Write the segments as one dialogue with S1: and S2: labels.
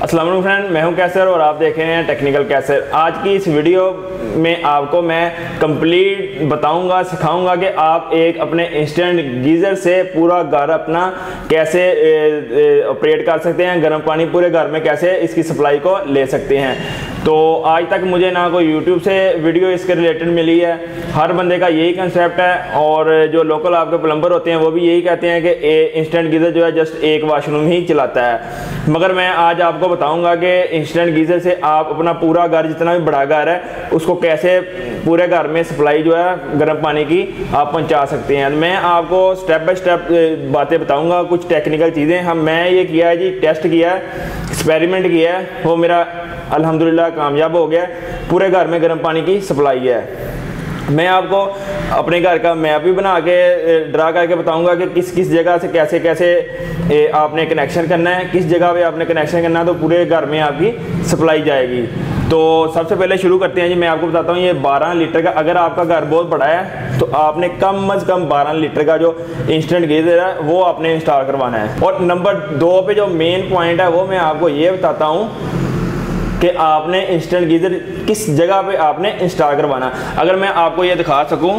S1: अस्सलाम वालेकुम फ्रेंड, मैं हूं कैसर और आप देख रहे हैं टेक्निकल कैसर। आज की इस वीडियो में आपको मैं कंप्लीट बताऊंगा, सिखाऊंगा कि आप एक अपने इंस्टेंट गीज़र से पूरा घर अपना कैसे ऑपरेट कर सकते हैं, गर्म पानी पूरे घर में कैसे इसकी सप्लाई को ले सकते हैं। तो आज तक मुझे ना कोई यूट्यूब से वीडियो इसके रिलेटेड मिली है। हर बंदे का यही कंसेप्ट है और जो लोकल आपके प्लम्बर होते हैं वो भी यही कहते हैं कि इंस्टेंट गीज़र जो है जस्ट एक वाशरूम ही चलाता है। मगर मैं आज आपको बताऊंगा कि इंस्टेंट गीज़र से आप अपना पूरा घर, जितना भी बड़ा घर है, उसको कैसे पूरे घर में सप्लाई जो है गर्म पानी की आप पहुंचा सकते हैं। मैं आपको स्टेप बाय स्टेप बातें बताऊंगा, कुछ टेक्निकल चीज़ें मैं ये किया है जी, टेस्ट किया है, एक्सपेरिमेंट किया है, वो मेरा अल्हम्दुलिल्लाह कामयाब हो गया। पूरे घर में गर्म पानी की सप्लाई है। मैं आपको अपने घर का मैप भी बना के ड्रा करके बताऊंगा कि किस किस जगह से कैसे कैसे आपने कनेक्शन करना है, किस जगह पे आपने कनेक्शन करना है, तो पूरे घर में आपकी सप्लाई जाएगी। तो सबसे पहले शुरू करते हैं जी। मैं आपको बताता हूँ ये 12 लीटर का, अगर आपका घर बहुत बड़ा है तो आपने कम अज़ कम 12 लीटर का जो इंस्टेंट गीज़र है वो आपने इंस्टॉल करवाना है। और नंबर 2 पे जो मेन पॉइंट है वो मैं आपको ये बताता हूँ कि आपने इंस्टेंट गीज़र किस जगह पे आपने इंस्टॉल करवाना। अगर मैं आपको ये दिखा सकूं,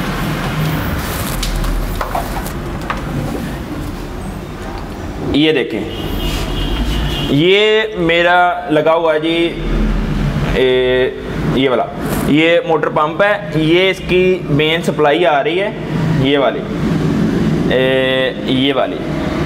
S1: ये देखें, ये मेरा लगा हुआ है जी, ये वाला, ये मोटर पंप है, ये इसकी मेन सप्लाई आ रही है, ये वाली, ये वाली,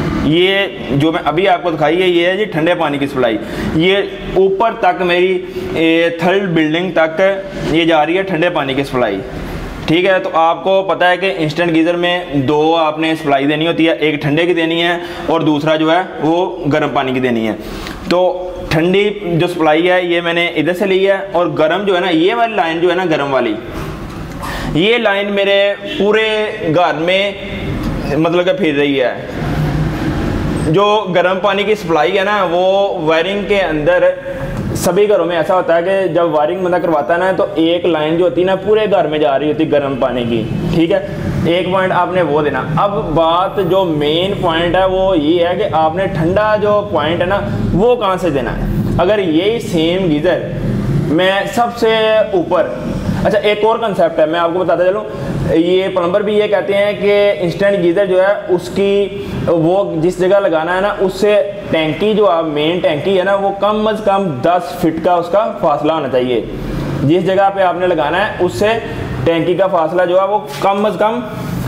S1: ये जो मैं अभी आपको दिखाई है ये है जी ठंडे पानी की सप्लाई। ये ऊपर तक मेरी 3rd बिल्डिंग तक ये जा रही है ठंडे पानी की सप्लाई। ठीक है, तो आपको पता है कि इंस्टेंट गीज़र में 2 आपने सप्लाई देनी होती है, एक ठंडे की देनी है और दूसरा जो है वो गर्म पानी की देनी है। तो ठंडी जो सप्लाई है ये मैंने इधर से ली है, और गर्म जो है ना, ये वाली लाइन जो है ना गर्म वाली, ये लाइन मेरे पूरे घर में मतलब कि फिर रही है। जो गर्म पानी की सप्लाई है ना वो वायरिंग के अंदर सभी घरों में ऐसा होता है कि जब वायरिंग बंदा करवाता है ना तो एक लाइन जो होती है ना पूरे घर में जा रही होती है गर्म पानी की। ठीक है, एक पॉइंट आपने वो देना। अब बात जो मेन पॉइंट है वो ये है कि आपने ठंडा जो पॉइंट है ना वो कहाँ से देना है। अगर यही सेम गीज़र मैं सबसे ऊपर, अच्छा एक और कंसेप्ट है मैं आपको बताता चलूँ, ये प्लम्बर भी ये कहते हैं कि इंस्टेंट गीज़र जो है उसकी वो जिस जगह लगाना है ना उससे टैंकी जो आप मेन टैंकी है ना वो कम अज़ कम 10 फीट का उसका फासला होना चाहिए। जिस जगह पे आपने लगाना है उससे टैंकी का फासला जो है वो कम अज़ कम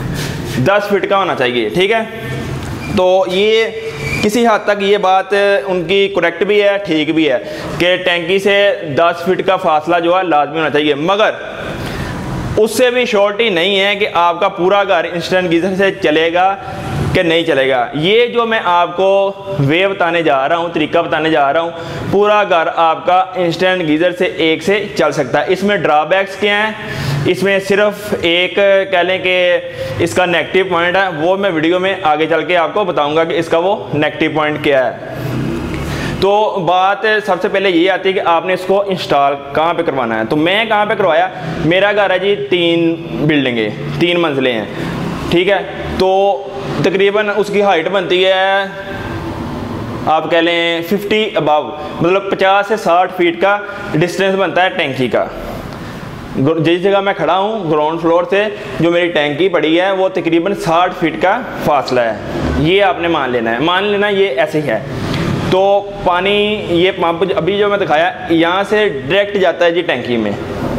S1: 10 फीट का होना चाहिए। ठीक है, तो ये किसी हद तक ये बात उनकी करेक्ट भी है, ठीक भी है कि टैंकी से 10 फीट का फासला जो है लाजमी होना चाहिए। मगर उससे भी श्योरिटी नहीं है कि आपका पूरा घर इंस्टेंट गीज़र से चलेगा कि नहीं चलेगा। ये जो मैं आपको वे बताने जा रहा हूँ, तरीका बताने जा रहा हूँ, पूरा घर आपका इंस्टेंट गीज़र से एक से चल सकता है। इसमें ड्रॉबैक्स क्या हैं, इसमें सिर्फ एक कह लें कि इसका नेगेटिव पॉइंट है, वो मैं वीडियो में आगे चल के आपको बताऊंगा कि इसका वो नेगेटिव पॉइंट क्या है। तो बात सबसे पहले ये आती है कि आपने इसको इंस्टॉल कहाँ पे करवाना है। तो मैं कहाँ पे करवाया, मेरा घर है जी 3 बिल्डिंगें, 3 मंजिलें हैं। ठीक है, तो तकरीबन उसकी हाइट बनती है आप कह लें 50 अबव, मतलब 50 से 60 फीट का डिस्टेंस बनता है टैंकी का। जिस जगह मैं खड़ा हूँ ग्राउंड फ्लोर से जो मेरी टैंकी पड़ी है वो तकरीबन 60 फीट का फासला है। ये आपने मान लेना है, मान लेना ये ऐसे ही है। तो पानी ये पंप अभी जो मैं दिखाया यहाँ से डायरेक्ट जाता है जी टैंकी में,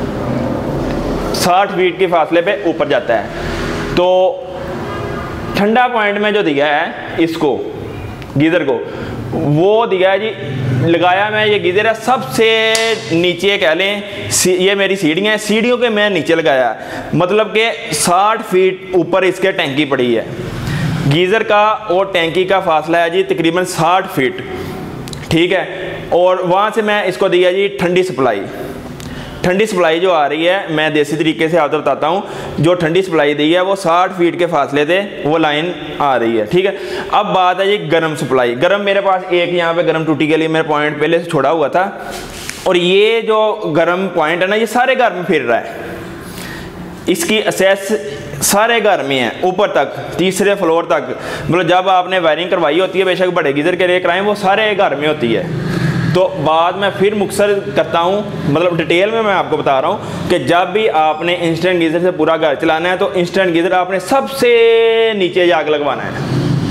S1: 60 फीट के फासले पे ऊपर जाता है। तो ठंडा पॉइंट में जो दिया है इसको गीज़र को, वो दिया है जी, लगाया मैं ये गीज़र है सबसे नीचे कह लें, ये मेरी सीढ़ियाँ हैं, सीढ़ियों के मैं नीचे लगाया, मतलब कि 60 फीट ऊपर इसके टैंकी पड़ी है। गीज़र का और टैंकी का फासला है जी तकरीबन 60 फीट। ठीक है, और वहाँ से मैं इसको दिया जी ठंडी सप्लाई। ठंडी सप्लाई जो आ रही है मैं देसी तरीके से आपको बताता हूँ, जो ठंडी सप्लाई दी है वो 60 फीट के फासले से वो लाइन आ रही है। ठीक है, अब बात है जी गर्म सप्लाई। गर्म मेरे पास एक यहाँ पे गर्म टूटी के लिए मेरा पॉइंट पहले से छोड़ा हुआ था, और ये जो गर्म पॉइंट है ना ये सारे घर में फिर रहा है। इसकी एक्सेस सारे घर में है, ऊपर तक, तीसरे फ्लोर तक। मतलब जब आपने वायरिंग करवाई होती है, बेशक बड़े गीज़र के लिए कराएं, वो सारे घर में होती है। तो बाद में फिर मुख्तसर करता हूँ, मतलब डिटेल में मैं आपको बता रहा हूँ कि जब भी आपने इंस्टेंट गीज़र से पूरा घर चलाना है तो इंस्टेंट गीज़र आपने सबसे नीचे जाके लगवाना है,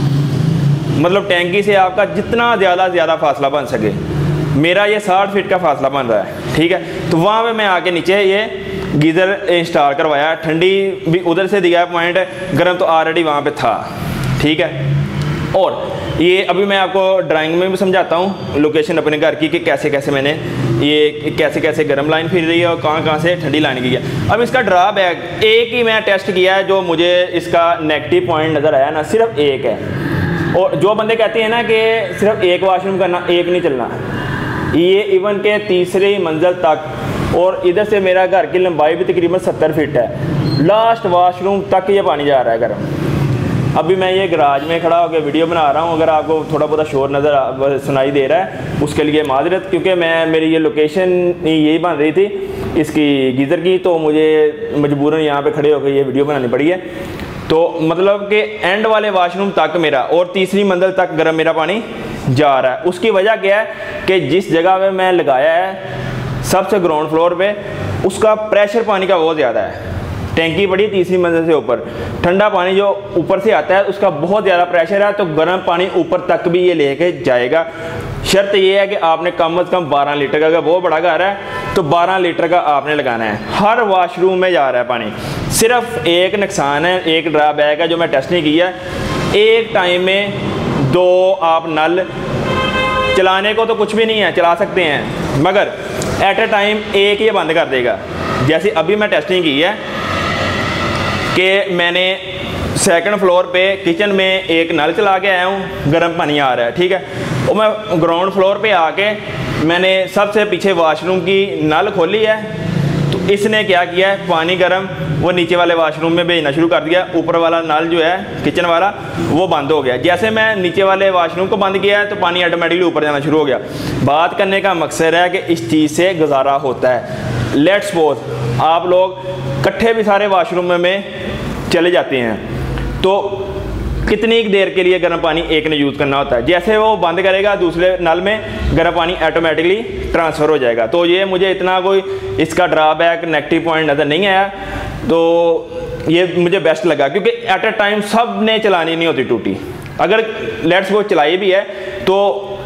S1: मतलब टैंकी से आपका जितना ज़्यादा फासला बन सके। मेरा ये 60 फीट का फासला बन रहा है, ठीक है। तो वहाँ पे मैं आके नीचे ये गीज़र इंस्टॉल करवाया, ठंडी भी उधर से दिया है पॉइंट, गर्म तो ऑलरेडी वहाँ पे था, ठीक है। और ये अभी मैं आपको ड्राइंग में भी समझाता हूँ लोकेशन अपने घर की कि कैसे कैसे मैंने ये कैसे गर्म लाइन फिर रही है और कहाँ से ठंडी लाइन की है। अब इसका ड्रॉबैक एक ही मैं टेस्ट किया है जो मुझे इसका नेगेटिव पॉइंट नज़र आया ना, सिर्फ एक है। और जो बंदे कहते हैं ना कि सिर्फ एक वाशरूम करना, एक नहीं चलना, ये इवन के तीसरी मंजिल तक, और इधर से मेरा घर की लंबाई भी तकरीबन 70 फीट है, लास्ट वाशरूम तक ये पानी जा रहा है गर्म। अभी मैं ये गराज में खड़ा होकर वीडियो बना रहा हूँ, अगर आपको थोड़ा बहुत शोर नज़र सुनाई दे रहा है उसके लिए माजरत, क्योंकि मेरी ये लोकेशन यही बन रही थी इसकी गीज़र की, तो मुझे मजबूरन यहाँ पे खड़े होकर ये वीडियो बनानी पड़ी है। तो मतलब कि एंड वाले वाशरूम तक मेरा और तीसरी मंजिल तक गर्म मेरा पानी जा रहा है। उसकी वजह क्या है कि जिस जगह पे मैं लगाया है सबसे ग्राउंड फ्लोर पे, उसका प्रेशर पानी का बहुत ज़्यादा है, टैंकी पड़ी तीसरी मंजिल से ऊपर, ठंडा पानी जो ऊपर से आता है उसका बहुत ज़्यादा प्रेशर है, तो गर्म पानी ऊपर तक भी ये लेके जाएगा। शर्त ये है कि आपने कम से कम 12 लीटर का, अगर बहुत बड़ा घर है तो 12 लीटर का आपने लगाना है। हर वाशरूम में जा रहा है पानी। सिर्फ एक नुकसान है, एक ड्रॉबैक है जो मैं टेस्ट नहीं किया, एक टाइम में 2 आप नल चलाने को तो कुछ भी नहीं है, चला सकते हैं, मगर एट ए टाइम एक ये बंद कर देगा। जैसे अभी मैं टेस्टिंग की है कि मैंने सेकंड फ्लोर पे किचन में एक नल चला के आया हूँ, गर्म पानी आ रहा है, ठीक है। और मैं ग्राउंड फ्लोर पे आके मैंने सबसे पीछे वाशरूम की नल खोली है, तो इसने क्या किया है, पानी गर्म वो नीचे वाले वाशरूम में भेजना शुरू कर दिया, ऊपर वाला नल जो है किचन वाला वो बंद हो गया। जैसे मैं नीचे वाले वाशरूम को बंद किया है तो पानी ऑटोमेटिकली ऊपर जाना शुरू हो गया। बात करने का मकसद है कि इस चीज़ से गुजारा होता है। लेट्स सपोज आप लोग इकट्ठे भी सारे वाशरूम में चले जाते हैं, तो कितनी देर के लिए गर्म पानी एक ने यूज़ करना होता है, जैसे वो बंद करेगा दूसरे नल में गर्म पानी ऑटोमेटिकली ट्रांसफ़र हो जाएगा। तो ये मुझे इतना कोई इसका ड्रॉबैक नेगेटिव पॉइंट नज़र नहीं आया, तो ये मुझे बेस्ट लगा, क्योंकि एट ए टाइम सब ने चलानी नहीं होती टूटी। अगर लेट्स वो चलाई भी है तो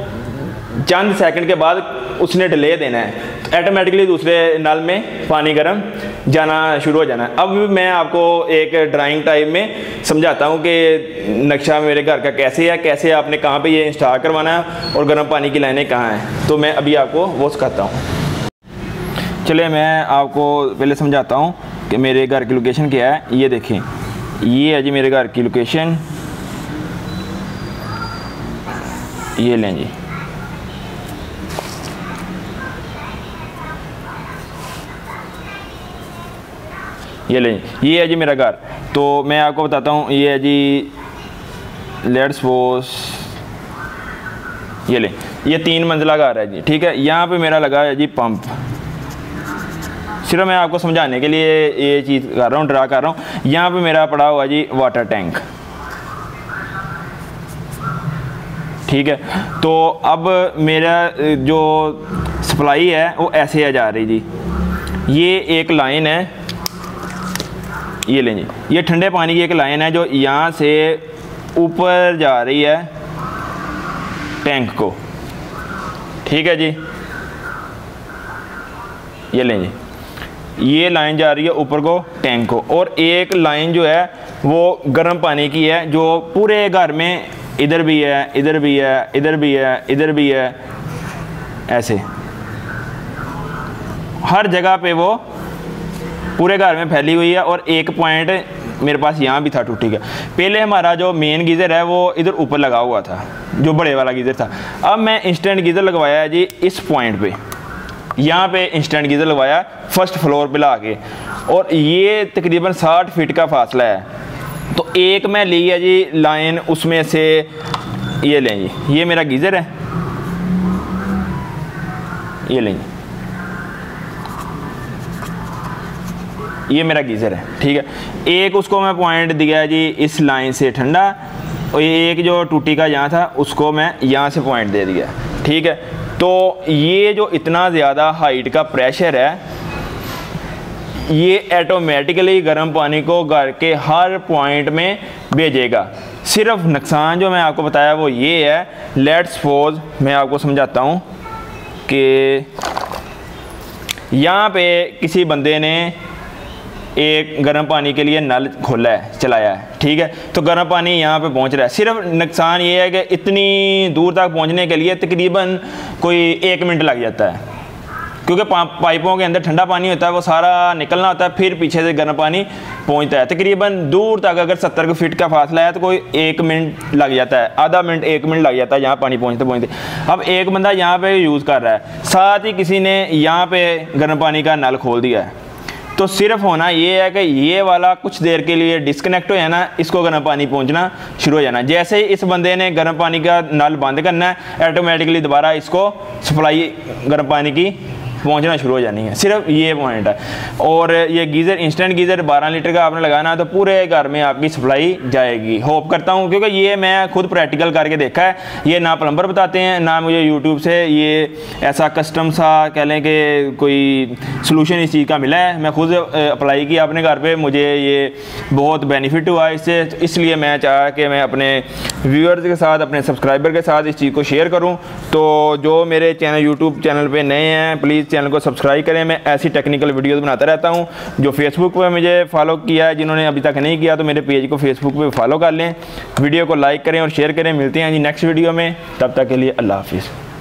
S1: चंद सेकंड के बाद उसने डिले देना है, तो ऑटोमेटिकली दूसरे नल में पानी गर्म जाना शुरू हो जाना है। अब मैं आपको एक ड्राइंग टाइप में समझाता हूँ कि नक्शा मेरे घर का कैसे है, कैसे आपने कहाँ पे ये इंस्टॉल करवाना है और गर्म पानी की लाइनें कहाँ हैं। तो मैं अभी आपको वो सिखाता हूँ। चलिए मैं आपको पहले समझाता हूँ कि मेरे घर की लोकेशन क्या है। ये देखें, ये है जी मेरे घर की लोकेशन, ये लें जी। ये लें, ये है जी मेरा घर। तो मैं आपको बताता हूँ, ये है जी लेट्स सपोज, ये लें, ये 3 मंजिला घर है जी, ठीक है। यहाँ पे मेरा लगा है जी पंप। सिर्फ मैं आपको समझाने के लिए ये चीज़ कर रहा हूँ, ड्रा कर रहा हूँ। यहाँ पे मेरा पड़ा हुआ जी वाटर टैंक, ठीक है। तो अब मेरा जो सप्लाई है वो ऐसे है जा रही जी, ये एक लाइन है, ये लें जी, ये ठंडे पानी की एक लाइन है जो यहाँ से ऊपर जा रही है टैंक को, ठीक है जी। ये लें जी, ये लाइन जा रही है ऊपर को टैंक को, और एक लाइन जो है वो गर्म पानी की है जो पूरे घर में इधर भी है, इधर भी है, इधर भी है, इधर भी है, ऐसे हर जगह पे वो पूरे घर में फैली हुई है। और एक पॉइंट मेरे पास यहाँ भी था टूटी का। पहले हमारा जो मेन गीज़र है वो इधर ऊपर लगा हुआ था, जो बड़े वाला गीज़र था। अब मैं इंस्टेंट गीज़र लगवाया है जी इस पॉइंट पे, यहाँ पे इंस्टेंट गीज़र लगवाया फर्स्ट फ्लोर पे ला के, और ये तकरीबन 60 फीट का फासला है। तो एक मैं ली है जी लाइन, उसमें से ये लें जी, ये मेरा गीज़र है, ये लें, ये मेरा गीज़र है, ठीक है। एक उसको मैं पॉइंट दिया है जी इस लाइन से ठंडा, और एक जो टूटी का यहाँ था उसको मैं यहाँ से पॉइंट दे दिया, ठीक है। तो ये जो इतना ज़्यादा हाइट का प्रेशर है ये ऑटोमेटिकली गर्म पानी को घर के हर पॉइंट में भेजेगा। सिर्फ नुकसान जो मैं आपको बताया वो ये है, लेट्स सपोज मैं आपको समझाता हूँ कि यहाँ पे किसी बंदे ने एक गर्म पानी के लिए नल खोला है, चलाया है, ठीक है, तो गर्म पानी यहाँ पे पहुँच रहा है। सिर्फ नुकसान ये है कि इतनी दूर तक पहुँचने के लिए तकरीबन कोई 1 मिनट लग जाता है, क्योंकि पाइपों के अंदर ठंडा पानी होता है, वो सारा निकलना होता है, फिर पीछे से गर्म पानी पहुंचता है। तकरीबन दूर तक अगर 70 फीट का फासला है तो कोई 1 मिनट लग जाता है, आधा मिनट 1 मिनट लग जाता है यहाँ पानी पहुंचते पहुंचते। अब एक बंदा यहाँ पे यूज़ कर रहा है, साथ ही किसी ने यहाँ पे गर्म पानी का नल खोल दिया है, तो सिर्फ होना ये है कि ये वाला कुछ देर के लिए डिस्कनेक्ट हो जाना, इसको गर्म पानी पहुंचना शुरू हो जाना। जैसे ही इस बंदे ने गर्म पानी का नल बंद करना है, ऑटोमेटिकली दोबारा इसको सप्लाई गर्म पानी की पहुंचना शुरू हो जानी है। सिर्फ ये पॉइंट है। और ये गीज़र, इंस्टेंट गीज़र 12 लीटर का आपने लगाना तो पूरे घर में आपकी सप्लाई जाएगी। होप करता हूँ, क्योंकि ये मैं खुद प्रैक्टिकल करके देखा है, ये ना प्लम्बर बताते हैं ना मुझे यूट्यूब से ये ऐसा कस्टम सा कह लें कि कोई सलूशन इस चीज़ का मिला है। मैं खुद अप्लाई किया अपने घर पर, मुझे ये बहुत बेनिफिट हुआ इससे, तो इसलिए मैं चाहा कि मैं अपने व्यूअर्स के साथ, अपने सब्सक्राइबर के साथ इस चीज़ को शेयर करूँ। तो जो मेरे चैनल यूट्यूब चैनल पर नए हैं प्लीज़ चैनल को सब्सक्राइब करें। मैं ऐसी टेक्निकल वीडियोस बनाता रहता हूं। जो फेसबुक पे मुझे फॉलो किया है, जिन्होंने अभी तक नहीं किया तो मेरे पेज को फेसबुक पे फॉलो कर लें, वीडियो को लाइक करें और शेयर करें। मिलते हैं जी नेक्स्ट वीडियो में, तब तक के लिए अल्लाह हाफिज़।